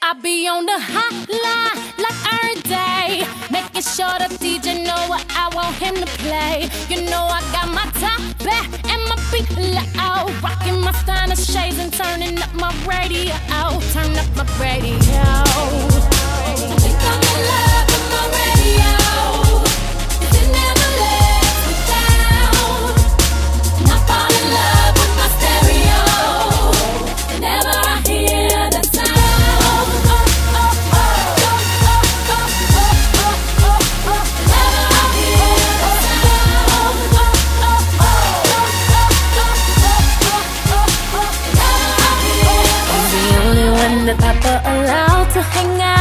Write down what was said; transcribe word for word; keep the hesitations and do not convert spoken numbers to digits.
I be on the hotline like every day, making sure the D J know what I want him to play. You know I got my top back and my feet loud, rocking my Steiner shades and turning up my radio. Turn up my radio. I think I'm in love with my radio, 'cause it never lets me down. And I fall in love with my stereo whenever I hear that sound. The Papa allowed to hang out.